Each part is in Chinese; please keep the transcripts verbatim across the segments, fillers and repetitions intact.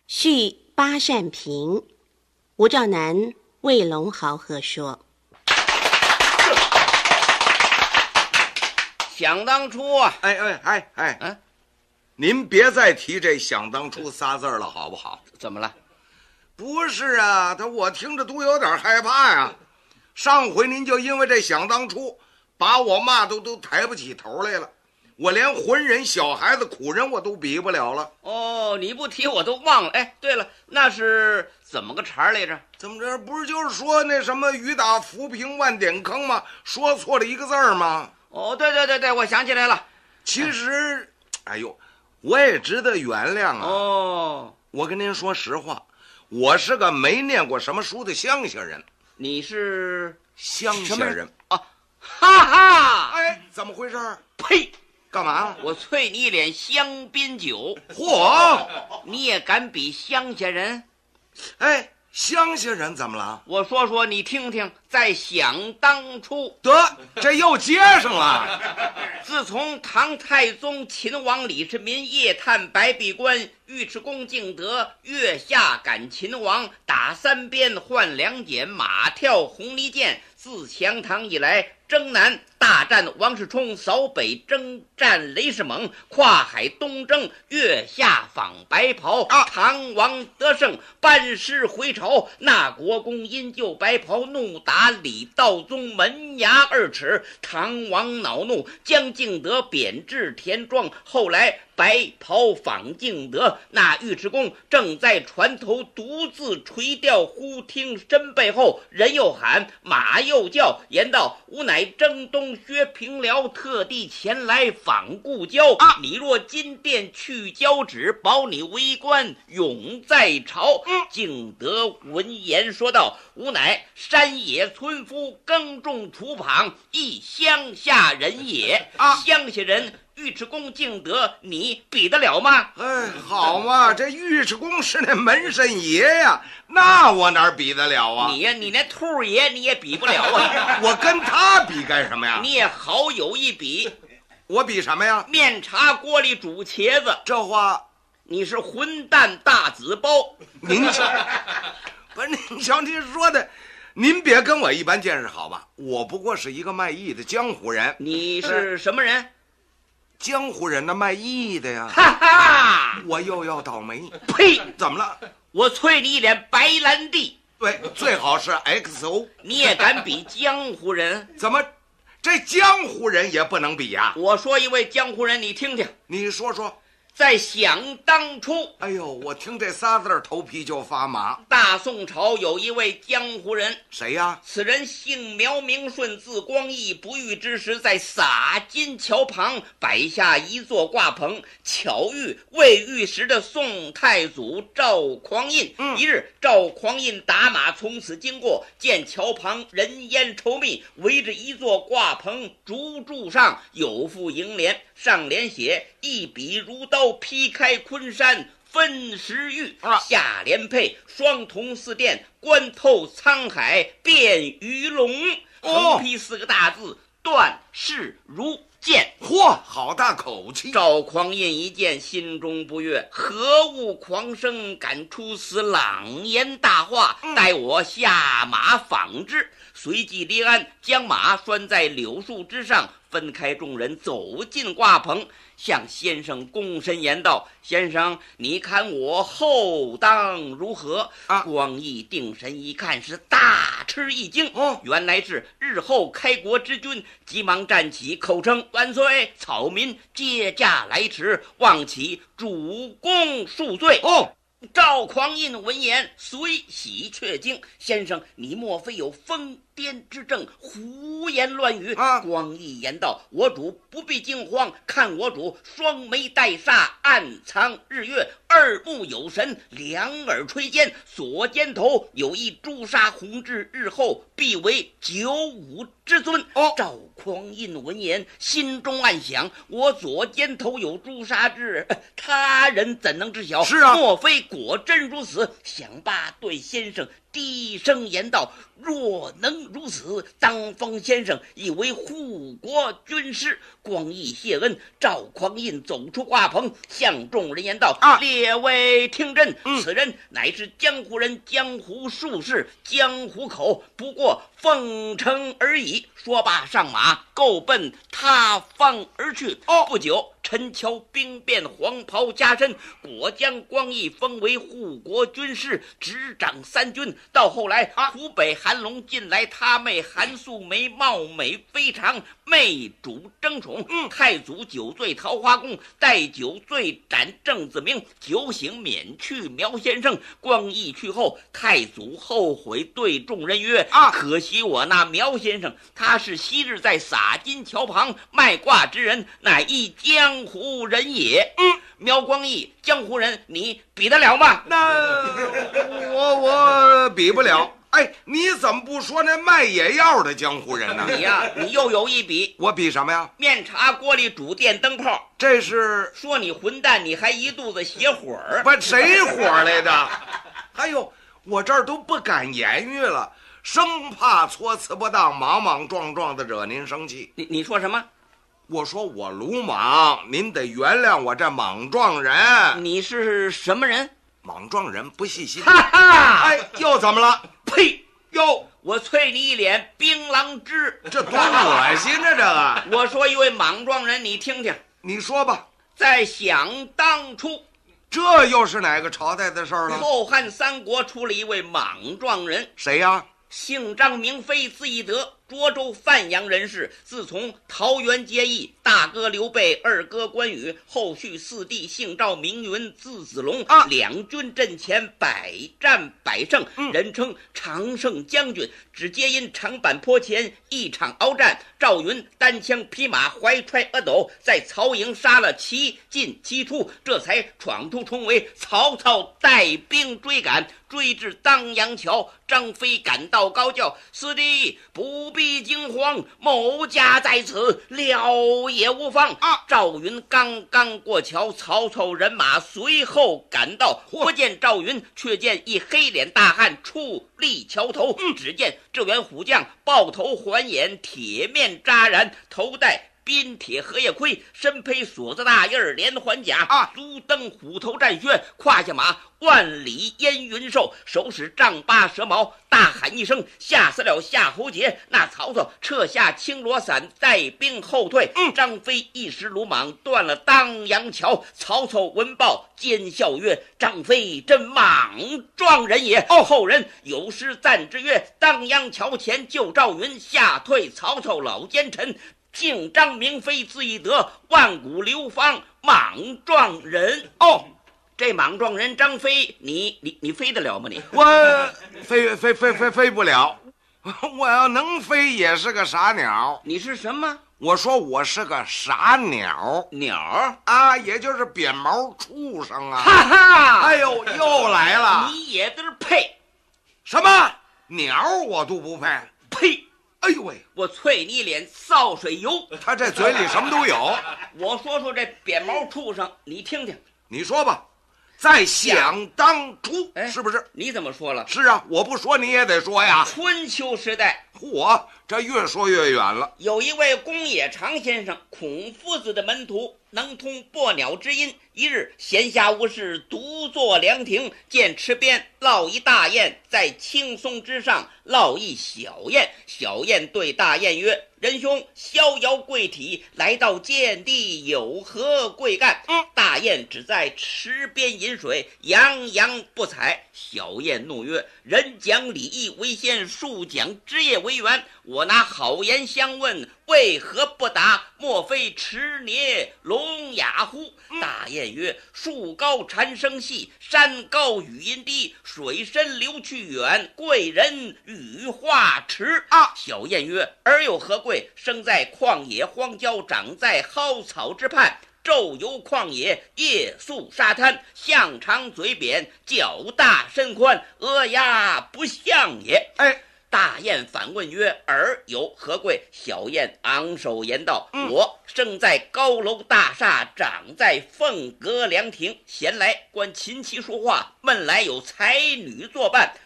续八扇屏，吴兆南为龙豪贺说： 想当初啊， 哎哎哎哎， 嗯， 您别再提这想当初仨字了，好不好？ 怎么了？ 不是啊，他我听着都有点害怕呀。上回您就因为这想当初，把我骂都都抬不起头来了。我连浑人、小孩子、苦人我都比不了了。 哦，你不提我都忘了。哎，对了，那是怎么个茬来着？ 怎么着？不是就是说那什么雨打浮萍万点坑吗？说错了一个字儿吗？ 哦，对对对对，我想起来了。 其实，哎呦，我也值得原谅啊。 哦， 我跟您说实话，我是个没念过什么书的乡下人。 你是乡下人啊？哈哈！ 哎，怎么回事？ 呸！ 干嘛？ 我啐你一脸香槟酒！ 嚯！ 你也敢比乡下人？ 哎，乡下人怎么了？ 我说说你听听，在想当初， 得，这又接上了。 自从唐太宗秦王李世民夜探白壁关，尉迟恭敬德月下赶秦王，打三鞭换两锏，马跳红泥涧。自强唐以来，征南大战王世充，扫北征战雷世猛，跨海东征月下访白袍。 啊、 唐王得胜，班师回朝。那国公因救白袍，怒打李道宗门牙二尺。唐王恼怒，将敬德贬至田庄。后来白袍访敬德，那尉迟恭正在船头独自垂钓，忽听身背后人又喊，马又叫，言道：吾乃征东薛平辽，特地前来访故交。啊、你若金殿去交旨，保你为官永在朝。嗯、敬德闻言说道：吾乃山野村夫，耕种土坯，亦乡下人也。啊、乡下人尉迟恭敬德，你比得了吗？ 哎，好嘛，这尉迟恭是那门神爷呀，那我哪比得了啊？ 你呀，你那兔爷你也比不了啊！ 我跟他比干什么呀？ 你也好有一比。 我比什么呀？ 面茶锅里煮茄子， 这话你是混蛋大子包。 您瞧，不是您瞧您说的。您别跟我一般见识好吧？我不过是一个卖艺的江湖人。 你是什么人？ 江湖人呢，卖艺的呀。 哈哈！ 我又要倒霉。 呸！ 怎么了？ 我啐你一脸白兰地。 对，最好是 X O。 你也敢比江湖人？ 怎么，这江湖人也不能比呀？ 我说一位江湖人，你听听。 你说说。 在想当初， 哎呦，我听这仨字头皮就发麻。 大宋朝有一位江湖人， 谁呀？ 此人姓苗名顺，字光义。不遇之时，在洒金桥旁摆下一座挂棚，巧遇未遇时的宋太祖赵匡胤。嗯、一日，赵匡胤打马从此经过，见桥旁人烟稠密，围着一座挂棚，竹柱上有副楹联，上联写：一笔如刀劈开昆山分时域，啊、下联配双瞳似电，观透沧海变鱼龙。横批四个大字：断事如剑。 嚯，好大口气！ 赵匡胤一见，心中不悦，何物狂生，敢出此朗言大话？嗯、待我下马访之。随即离鞍，将马拴在柳树之上，分开众人，走进挂棚，向先生躬身言道：先生，你看我后当如何？啊、光义定神一看，是大吃一惊。哦，原来是日后开国之君，急忙站起，口称万岁，草民接驾来迟，望起主公恕罪。哦。赵匡胤闻言，虽喜却惊。先生，你莫非有疯癫之症，胡言乱语？啊、光义言道：我主不必惊慌，看我主双眉带煞，暗藏日月，二目有神，两耳垂肩，左肩头有一朱砂红痣，日后必为九五之尊。哦，赵匡胤闻言，心中暗想：我左肩头有朱砂痣，他人怎能知晓？是啊，莫非果真如此？想罢，对先生低声言道：若能如此，当封先生以为护国军师。光义谢恩。赵匡胤走出挂棚，向众人言道：啊、列列位听真， 嗯、 此人乃是江湖人，江湖术士，江湖口，不过奉承而已。说罢上马，够奔他方而去。 哦， 不久，陈桥兵变，黄袍加身，果将光义封为护国军师，执掌三军。到后来， 啊、 湖北韩龙进来，他妹韩素梅貌美非常，媚主争宠。 嗯， 太祖酒醉桃花宫，待酒醉斩郑子明，酒醒免去苗先生。光义去后，太祖后悔，对众人曰： 啊， 可惜我那苗先生，他是昔日在洒金桥旁卖卦之人，乃一江湖人也。 嗯， 苗光义，江湖人，你比得了吗？ 那我我比不了。哎，你怎么不说那卖野药的江湖人呢？ 你呀，你又有一比。 我比什么呀？ 面茶锅里煮电灯泡， 这是说你混蛋，你还一肚子邪火儿。 不，谁火来的？哎呦，我这儿都不敢言语了，生怕措辞不当，莽莽撞撞的惹您生气。 你你说什么？ 我说我鲁莽，您得原谅我这莽撞人。 你是什么人？ 莽撞人不细心。 哈哈！ 哎，又怎么了？ 呸！ 哟， 我啐你一脸槟榔汁， 这多恶心啊！这个， 我说一位莽撞人，你听听。 你说吧。 在想当初， 这又是哪个朝代的事儿了？ 后汉三国出了一位莽撞人， 谁呀？ 姓张，名飞，字翼德，涿州范阳人士。自从桃园结义，大哥刘备，二哥关羽，后续四弟姓赵，名云，字子龙。 啊， 两军阵前百战百胜， 嗯、 人称常胜将军。只皆因长坂坡前一场鏖战，赵云单枪匹马，怀揣阿斗，在曹营杀了七进七出，这才闯突重围。曹操带兵追赶，追至当阳桥，张飞赶到高叫：“师弟不必惊慌，某家在此，了也无妨。” 啊！ 赵云刚刚过桥，曹操人马随后赶到，不见赵云，却见一黑脸大汉矗立桥头。 嗯， 只见这员虎将豹头环眼，铁面扎髯，头戴冰铁荷叶盔，身披锁子大印连环甲， 啊， 足蹬虎头战靴，胯下马万里烟云兽，手使丈八蛇矛，大喊一声，吓死了夏侯杰。那曹操撤下青罗伞，带兵后退。 嗯， 张飞一时鲁莽，断了当阳桥。曹操闻报，奸笑曰：“张飞真莽撞人也。” 哦， 后人有诗赞之曰：“当阳桥前救赵云，吓退曹操老奸臣。姓张名飞，字翼德，万古流芳莽撞人。” 哦， 这莽撞人张飞，你你你飞得了吗你？ 我飞飞飞飞飞不了，我要能飞也是个傻鸟。 你是什么？ 我说我是个傻鸟。 鸟啊，也就是扁毛畜生啊！ 哈哈！ 哎呦，又来了！ 你也得配？ 什么鸟我都不配？ 呸！ 哎呦喂， 我啐你脸潲水油！ 他这嘴里什么都有。 我说说这扁毛畜生，你听听。 你说吧。在想当初， 哎， 是不是？ 你怎么说了？ 是啊，我不说你也得说呀。 春秋时代， 嚯，这越说越远了。 有一位公冶长先生，孔夫子的门徒，能通破鸟之音。一日闲暇无事，独坐凉亭，见池边落一大雁，在青松之上落一小雁。小雁对大雁曰：“仁兄，逍遥贵体，来到贱地有何贵干？” 嗯， 大雁只在池边饮水，洋洋不睬。小雁怒曰：“人讲礼义为先，树讲枝叶为源。我拿好言相问，为何不答？莫非持捏聋哑乎？” 嗯， 大雁曰：“树高蝉声细，山高语音低，水深流去远，贵人语话迟。” 啊， 小雁曰：“儿有何贵？生在旷野荒郊，长在蒿草之畔。昼游旷野，夜宿沙滩，象长嘴扁，脚大身宽，鹅牙不像也。” 哎， 大雁反问曰：“尔有何贵？”小雁昂首言道：“ 嗯， 我生在高楼大厦，长在凤阁凉亭，闲来观琴棋书画，闷来有才女作伴。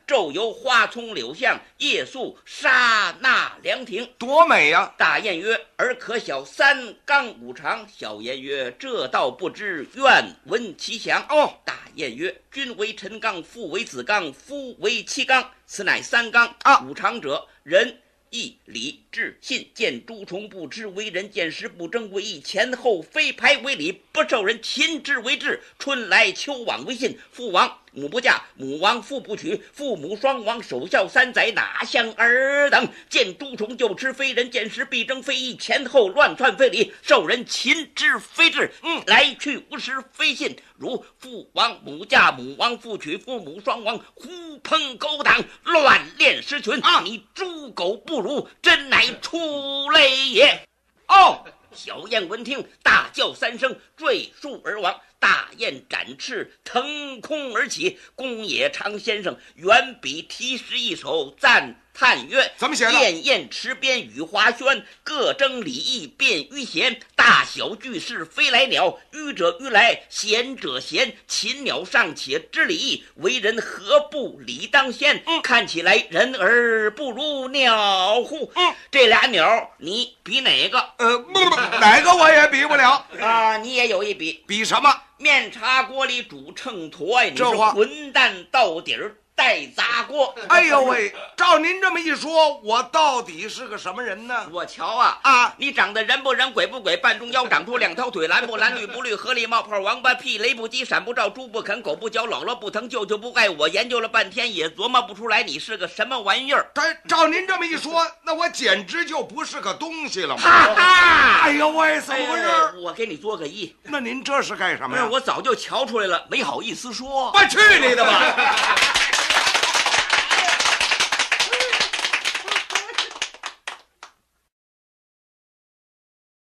昼游花丛柳巷，夜宿沙纳凉亭。 多美呀！ 大雁曰：“儿可晓三纲五常？”小雁曰：“这道不知，愿闻其详。” 哦， 大雁曰：“君为臣纲，父为子纲，夫为妻纲，此乃三纲。 啊， 五常者，仁义礼智信。见诸虫不知，为人；见时不争，为义；前后非排，为礼；不受人亲之为智。春来秋往为信。父亡母不嫁，母亡父不娶，父母双亡，守孝三载，哪像尔等？见诸虫就吃，非人；见时必争，非义；前后乱窜，非礼；受人亲之非智。嗯，来去无时，非信。如父亡母嫁，母亡父娶，父母双亡，狐朋狗党，乱练狮群。啊，你猪狗不如，真乃畜类也。 哦， 小雁闻听，大叫三声，坠树而亡。大雁展翅，腾空而起。宫野长先生原笔题诗一首，赞叹曰：“ 怎么写的？ 燕燕池边雨花轩，各争礼义辨于贤。大小俱是飞来鸟，愚者愚来，贤者贤。禽鸟尚且知礼义，为人何不理当先？嗯，看起来人儿不如鸟乎？嗯，这俩鸟你比哪个？ 呃，不不，哪个我也比不了啊！你也有一比， 比什么？ 面茶锅里煮秤砣，你是这话混蛋到底儿带砸锅。 哎呦喂，照您这么一说，我到底是个什么人呢？ 我瞧啊啊， 你长得人不人，鬼不鬼，半中腰，长出两条腿，蓝不蓝，绿不绿，河里冒泡，王八屁，雷不急，闪不照，猪不啃，狗不嚼，姥姥不疼，舅舅不爱。我研究了半天，也琢磨不出来你是个什么玩意儿。 但照您这么一说，那我简直就不是个东西了嘛！ 哈哈！ 哎呦喂，怎么回事？ 哎、我给你做个揖。 那您这是干什么呀？ 我早就瞧出来了，没好意思说。 我去你的吧！